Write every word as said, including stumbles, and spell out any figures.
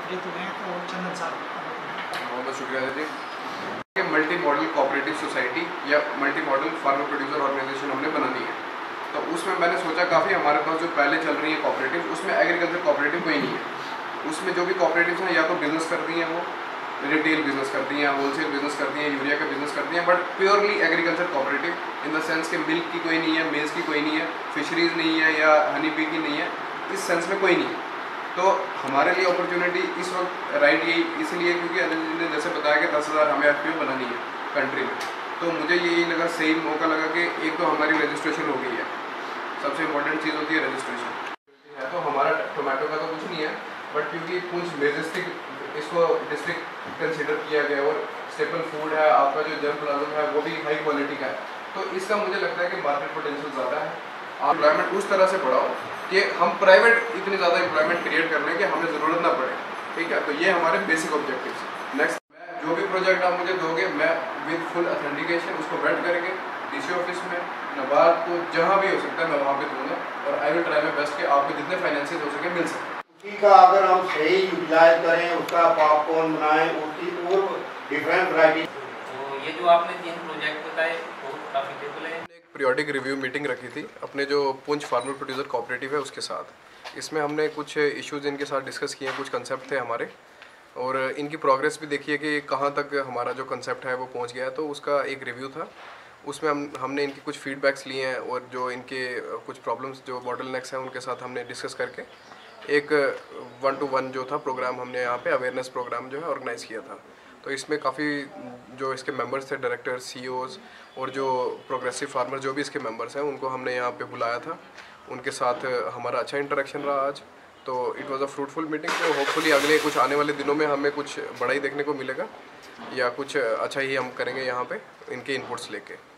प्रेरित हुए हैं, तो चंदन साहब। बहुत बहुत शुक्रिया जी। मल्टी मॉडल कोऑपरेटिव सोसाइटी या multi model farmer producer organisation हमने बनानी है। तो उसमें मैंने सोचा काफ़ी हमारे पास जो पहले चल रही है कोऑपरेटिव, उसमें एग्रीकल्चर कोऑपरेटिव कोई नहीं है। उसमें जो भी कोऑपरेटिव्स हैं या तो बिजनेस करती हैं, वो रिटेल बिजनेस करती हैं, होलसेल बिजनेस करती हैं, यूरिया का बिजनेस करती हैं, but purely agriculture cooperative in the sense के मिल्क की कोई नहीं है, मेज़ की कोई नहीं है, फिशरीज़ नहीं है या हनी बी की नहीं है, इस सेंस में कोई नहीं है। तो हमारे लिए अपॉर्चुनिटी इस वक्त राइट यही इसलिए क्योंकि अनिल जी ने जैसे बताया कि दस हज़ार हमें एफ पी ओ बनानी है कंट्री में, तो मुझे यही लगा, सही मौका लगा कि एक तो हमारी रजिस्ट्रेशन हो गई है, सबसे इम्पोर्टेंट चीज़ होती है रजिस्ट्रेशन है। तो हमारा टोमेटो का तो कुछ नहीं है, बट क्योंकि पुंछ मेजेस्टिक इसको डिस्ट्रिक्ट कंसिडर किया गया और स्टेपल फूड है, आपका जो जर्म प्लाज्म है वो भी हाई क्वालिटी का है, तो इसका मुझे लगता है कि मार्केट पोटेंशियल ज़्यादा है। आप एम्प्लॉयमेंट उस तरह से बढ़ाओ कि हम प्राइवेट इतनी ज़्यादा एम्प्लॉयमेंट क्रिएट करने की हमें ज़रूरत ना पड़े, ठीक है। तो ये हमारे बेसिक ऑब्जेक्टिव्स हैं। नेक्स्ट, जो भी प्रोजेक्ट आप मुझे दोगे, मैं विद फुल ऑथेंटिकेशन उसको वेट करके डीसी ऑफिस में, नबार्ड को, जहाँ भी हो सकता है मैं वहाँ पे दूंगा, और I will try my best कि आपको जितने फाइनेंसिस हो सके मिल सके। उसी का अगर हम सही यूटिलाइज करें, उसका पॉपकॉर्न बनाएं, उसकी और डिफरेंट वैरायटी। तो ये जो आपने तीन प्रोजेक्ट बताए बहुत प्रॉफिटेबल है। एक पीरियोडिक रिव्यू मीटिंग रखी थी अपने जो पुंछ फार्मर प्रोड्यूसर कोऑपरेटिव है उसके साथ। इसमें हमने कुछ इश्यूज इनके साथ डिस्कस किए, कुछ कंसेप्ट थे हमारे, और इनकी प्रोग्रेस भी देखी है कि कहाँ तक हमारा जो कंसेप्ट है वो पहुँच गया है। तो उसका एक रिव्यू था, उसमें हम हमने इनकी कुछ फीडबैक्स लिए हैं, और जो इनके कुछ प्रॉब्लम्स जो बॉटलनेक्स हैं उनके साथ हमने डिस्कस करके एक वन टू वन जो था प्रोग्राम हमने यहाँ पे अवेयरनेस प्रोग्राम जो है ऑर्गेनाइज़ किया था। तो इसमें काफ़ी जो इसके मेंबर्स थे, डायरेक्टर, सीईओज और जो प्रोग्रेसिव फार्मर जो भी इसके मेंबर्स हैं, उनको हमने यहाँ पे बुलाया था। उनके साथ हमारा अच्छा इंटरेक्शन रहा आज, तो it was a fruitful meeting. तो होपफुली अगले कुछ आने वाले दिनों में हमें कुछ बड़ा ही देखने को मिलेगा, या कुछ अच्छा ही हम करेंगे यहाँ पे इनके इनपुट्स लेके।